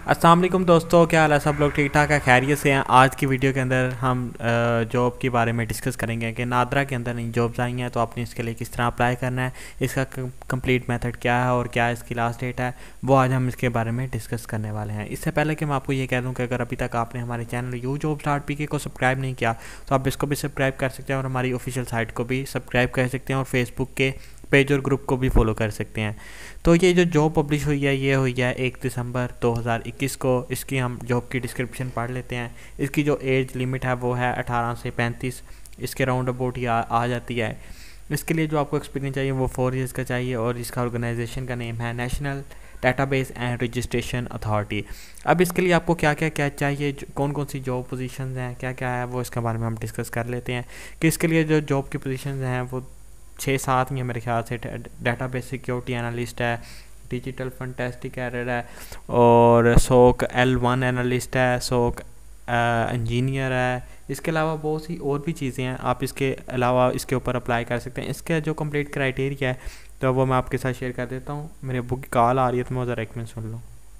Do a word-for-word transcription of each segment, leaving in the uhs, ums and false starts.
अस्सलाम वालेकुम दोस्तों, क्या हाल है? सब लोग ठीक ठाक है, खैरियत से हैं। आज की वीडियो के अंदर हम जॉब के बारे में डिस्कस करेंगे कि नादरा के अंदर नई जॉब्स आई हैं तो आपने इसके लिए किस तरह अप्लाई करना है, इसका कंप्लीट मेथड क्या है और क्या इसकी लास्ट डेट है, वो आज हम इसके बारे में डिस्कस करने वाले हैं। इससे पहले कि मैं आपको ये कह दूँ कि अगर अभी तक आपने हमारे channel you job start P K को सब्सक्राइब नहीं किया तो आप इसको भी सब्सक्राइब कर सकते हैं और हमारी ऑफिशियल साइट को भी सब्सक्राइब कर सकते हैं और फेसबुक के पेज और ग्रुप को भी फॉलो कर सकते हैं। तो ये जो जॉब पब्लिश हुई है ये हुई है एक दिसंबर दो हज़ार इक्कीस को। इसकी हम जॉब की डिस्क्रिप्शन पढ़ लेते हैं। इसकी जो एज लिमिट है वो है अठारह से पैंतीस, इसके राउंड अबाउट ही आ, आ जाती है। इसके लिए जो आपको एक्सपीरियंस चाहिए वो फोर ईयर्स का चाहिए और इसका ऑर्गेनाइजेशन का नेम है national database and registration authority. अब इसके लिए आपको क्या क्या क्या चाहिए, कौन कौन सी जॉब पोजीशंस हैं, क्या क्या है, वो इसके बारे में हम डिस्कस कर लेते हैं। कि इसके लिए जो जॉब की पोजीशंस हैं वो छः सात ही है मेरे ख्याल से। डेटाबेस सिक्योरिटी एनालिस्ट है, डिजिटल फंटेस्टिक एरर है और सोक एल वन एनालिस्ट है, सोक इंजीनियर है। इसके अलावा बहुत सी और भी चीज़ें हैं, आप इसके अलावा इसके ऊपर अप्लाई कर सकते हैं। इसका जो कंप्लीट क्राइटेरिया है तो वो मैं आपके साथ शेयर कर देता हूँ। मेरे बुक की कॉल आ रही है तो मैं ज़रा एक मिनट सुन लूँ।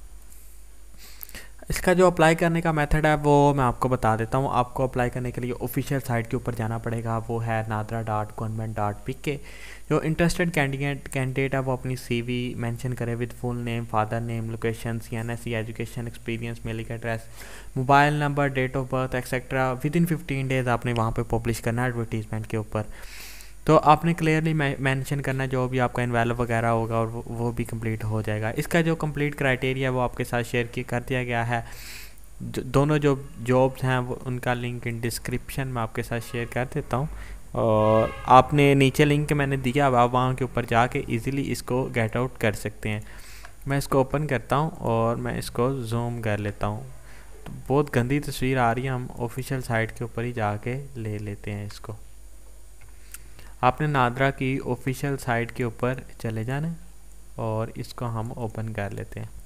इसका जो अप्लाई करने का मेथड है वो मैं आपको बता देता हूँ। आपको अप्लाई करने के लिए ऑफिशियल साइट के ऊपर जाना पड़ेगा, वो है NADRA dot government dot P K. जो इंटरेस्टेड कैंडिडेट कैंडिडेट है वो अपनी सीवी मेंशन करे with full name, father name, location, C N S C, education, experience, mailing address, mobile number, date of birth etcetera. Within fifteen days आपने वहाँ पे publish करना है एडवर्टीजमेंट के ऊपर। तो आपने क्लियरली मेंशन करना जो भी आपका इन्वैल्व वगैरह होगा और वो, वो भी कंप्लीट हो जाएगा। इसका जो कंप्लीट क्राइटेरिया वो आपके साथ शेयर की कर दिया गया है। जो, दोनों जो जॉब्स हैं वो उनका लिंक इन डिस्क्रिप्शन में आपके साथ शेयर कर देता हूँ और आपने नीचे लिंक मैंने दिया, अब आप वहाँ के ऊपर जाके इजीली इसको गेट आउट कर सकते हैं। मैं इसको ओपन करता हूँ और मैं इसको जूम कर लेता हूँ। तो बहुत गंदी तस्वीर आ रही है, हम ऑफिशियल साइट के ऊपर ही जाके ले लेते हैं इसको। आपने नादरा की ऑफिशियल साइट के ऊपर चले जाना है और इसको हम ओपन कर लेते हैं।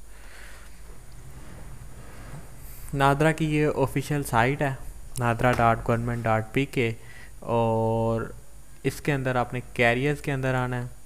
नादरा की ये ऑफिशियल साइट है NADRA dot government dot P K और इसके अंदर आपने कैरियर्स के अंदर आना है।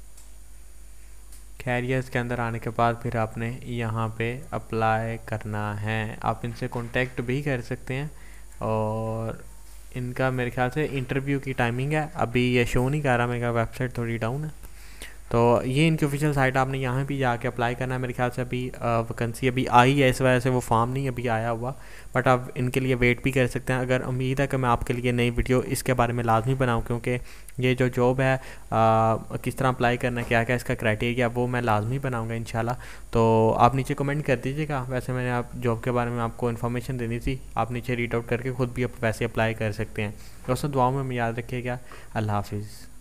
कैरियर्स के अंदर आने के बाद फिर आपने यहाँ पे अप्लाई करना है। आप इनसे कांटेक्ट भी कर सकते हैं और इनका मेरे ख्याल से इंटरव्यू की टाइमिंग है, अभी ये शो नहीं कर रहा, मेरा वेबसाइट थोड़ी डाउन है। तो ये इनकी ऑफिशियल साइट, आपने यहाँ भी जाके अप्लाई करना है। मेरे ख्याल से अभी वैकेंसी अभी आई है, इस वजह से वो फॉर्म नहीं अभी आया हुआ, बट आप इनके लिए वेट भी कर सकते हैं। अगर उम्मीद है कि मैं आपके लिए नई वीडियो इसके बारे में लाजमी बनाऊँ, क्योंकि ये जो जॉब है आ, किस तरह अप्लाई करना है, क्या क्या इसका क्राइटेरिया, वो मैं लाजमी बनाऊँगा इंशाल्लाह। तो आप नीचे कमेंट कर दीजिएगा। वैसे मैंने आप जॉब के बारे में आपको इन्फॉर्मेशन देनी थी, आप नीचे रीड आउट करके ख़ुद भी वैसे अप्लाई कर सकते हैं। दोस्तों दुआओं में याद रखिएगा। अल्लाह हाफिज़।